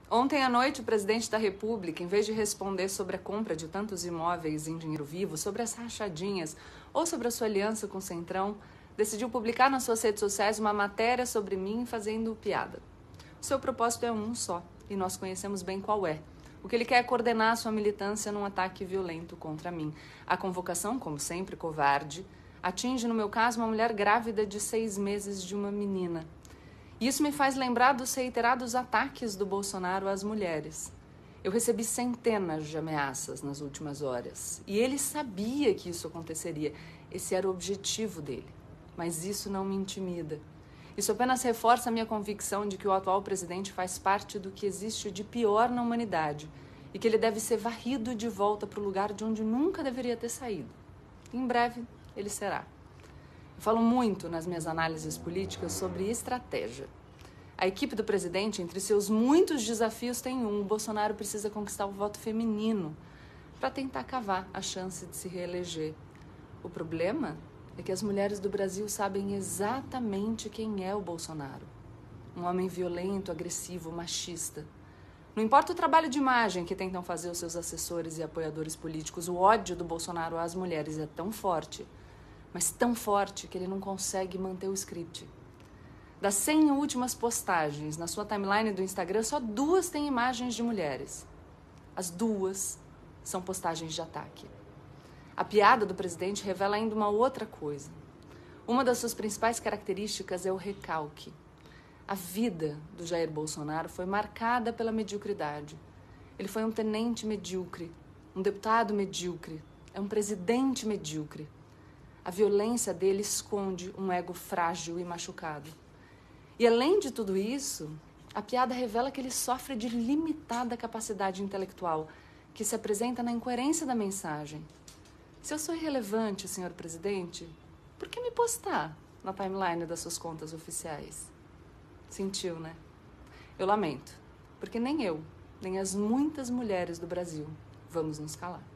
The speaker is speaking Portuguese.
Ontem à noite, o presidente da República, em vez de responder sobre a compra de tantos imóveis em dinheiro vivo, sobre as rachadinhas ou sobre a sua aliança com o Centrão, decidiu publicar nas suas redes sociais uma matéria sobre mim fazendo piada. O seu propósito é um só, e nós conhecemos bem qual é. O que ele quer é coordenar a sua militância num ataque violento contra mim. A convocação, como sempre, covarde, atinge, no meu caso, uma mulher grávida de 6 meses de uma menina. E isso me faz lembrar dos reiterados ataques do Bolsonaro às mulheres. Eu recebi centenas de ameaças nas últimas horas. E ele sabia que isso aconteceria. Esse era o objetivo dele. Mas isso não me intimida. Isso apenas reforça a minha convicção de que o atual presidente faz parte do que existe de pior na humanidade e que ele deve ser varrido de volta para o lugar de onde nunca deveria ter saído. Em breve, ele será. Eu falo muito nas minhas análises políticas sobre estratégia. A equipe do presidente, entre seus muitos desafios, tem um: o Bolsonaro precisa conquistar o voto feminino para tentar cavar a chance de se reeleger. O problema é que as mulheres do Brasil sabem exatamente quem é o Bolsonaro. Um homem violento, agressivo, machista. Não importa o trabalho de imagem que tentam fazer os seus assessores e apoiadores políticos, o ódio do Bolsonaro às mulheres é tão forte, mas tão forte que ele não consegue manter o script. Das 100 últimas postagens na sua timeline do Instagram, só 2 têm imagens de mulheres. As 2 são postagens de ataque. A piada do presidente revela ainda uma outra coisa. Uma das suas principais características é o recalque. A vida do Jair Bolsonaro foi marcada pela mediocridade. Ele foi um tenente medíocre, um deputado medíocre, é um presidente medíocre. A violência dele esconde um ego frágil e machucado. E além de tudo isso, a piada revela que ele sofre de limitada capacidade intelectual, que se apresenta na incoerência da mensagem. Se eu sou irrelevante, senhor presidente, por que me postar na timeline das suas contas oficiais? Sentiu, né? Eu lamento, porque nem eu, nem as muitas mulheres do Brasil vamos nos calar.